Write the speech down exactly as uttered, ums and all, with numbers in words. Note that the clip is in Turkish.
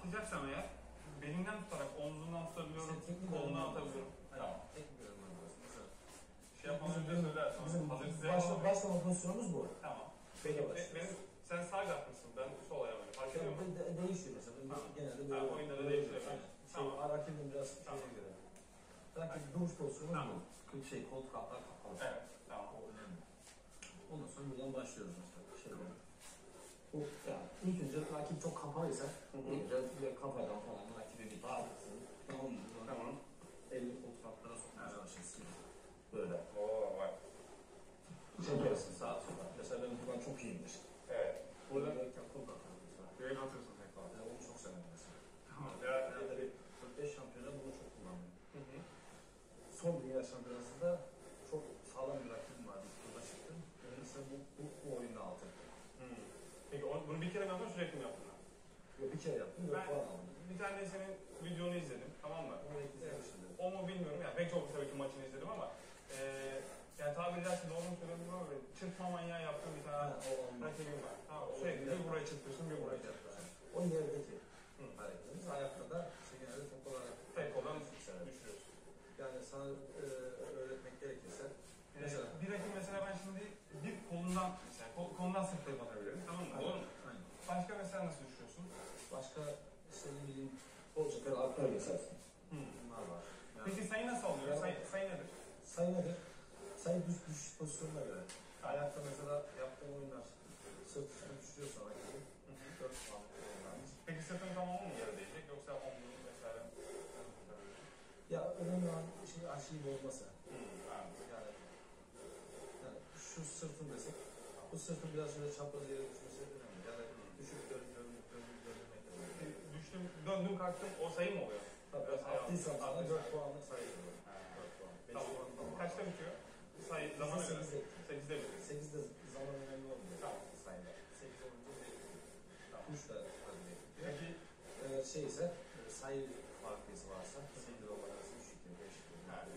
atlayacaksam eğer belinden tutarak omzundan tutabiliyorum, kolundan atabiliyorum. Tamam. Teknik bölümden mesela. Şey yapmadan önce söylersin. Bizim Hazır size başla, başlama pozisyonumuz bu. Tamam. Böyle Peki, başlıyoruz. benim, sen sağ yapmışsın, ben sol ayağım. Fark ediyor mu? De, de, değişiyor mesela. Tamam. Genelde böyle. Tamam, oyunda da değişiyor. Şey, Tamam. rakibin biraz Tamam. şeye göre. Rakip duruş pozisyonu Tamam. bu. Şey, koltuk altlar kapalı. Evet, tamam. O önemli. Ondan sonra buradan başlıyoruz mesela. Şeyden. Bu yani ilk önce rakip çok kapalıysa, ilk önce bir kafadan falan rakibi bir bağırsın. Tamam mı? Tamam. Elini koltuk altlara sokmaya çalışırsın. Böyle. Oo, vay. Çekersin sağa sola. Mesela benim buradan çok iyiyimdir. Evet. Burada gelirken kol kapalı mesela. Böyle atıyorsun tekrar. Yani onu çok severim mesela. Tamam. Ya, Yani bir dört beş şampiyonda bunu çok kullandım. hı hı. Son dünya şampiyonasında çok sağlam bir rakibim vardı. Burada çıktım. Yani mesela bu, bu, bu oyunu aldım. Hmm. Peki onu, bunu bir kere mi yaptın, sürekli mi yaptın? Yok bir kere yaptım, dört Ben puan aldım. bir tane senin videonu izledim, tamam mı? Onu eklemiştim. O mu bilmiyorum, yani pek çok tabii ki maçını izledim ama e, yani tabiri caizse doğru mu söylüyorum ama böyle çırpma manyağı yaptığım bir tane Ha, o olmaz. rakibim var. Tamam, O sürekli olmaz. bir buraya çırpıyorsun, bir buraya çırpıyorsun. O yerdeki Hı. hareketimiz. Ayakta da işte genelde tek olarak Tek koldan düşürüyoruz. düşürüyorsun. Yani sana e, öğretmek gerekirse Mesela mesela bir rakip mesela ben şimdi bir kolundan mesela kol, kolundan sırtlayıp atabilirim, tamam mı? Doğru mu? aynen. Başka mesela nasıl düşürüyorsun? Başka işte ne bileyim bolcaklar altlar geçersin. Hı. Bunlar var. Yani Peki sayı nasıl alıyorsun? Sayı, sayı nedir? sayı nedir? Sayı düş düşüş pozisyonuna göre. Ayakta mesela yaptığım oyunlar sırt üstüne düşürüyorsa rakibi dört puanlık oyunlarımız. Peki sırtın tamamı mı yere değecek yoksa omzun vesaire? Ya önemli olan şey aşıyı bozması. Hı. Yani. Yani, yani şu sırtın desek, bu sırtın biraz şöyle çapraz yere düşmesi önemli. Yani düşüp dönüp dönüp dönüp dönmek önemli. Düştüm, döndüm kalktım, o sayı mı oluyor? Tabii Biraz sayı attıysam aldım. sana Attıysan. dört puanlık sayı oluyor. Ha. dört puan. beş Tamam. puan tamam. Kaçta bitiyor? Sayı zaman göre. sekizde. sekizde bitiyor. sekizde zaman önemli olmuyor. Tamam. Sayıda. sekiz olunca Tamam. üç de önemli. Peki, Eğer şey ise sayı farklısı varsa sekiz olarak üç iki beş iki. ha,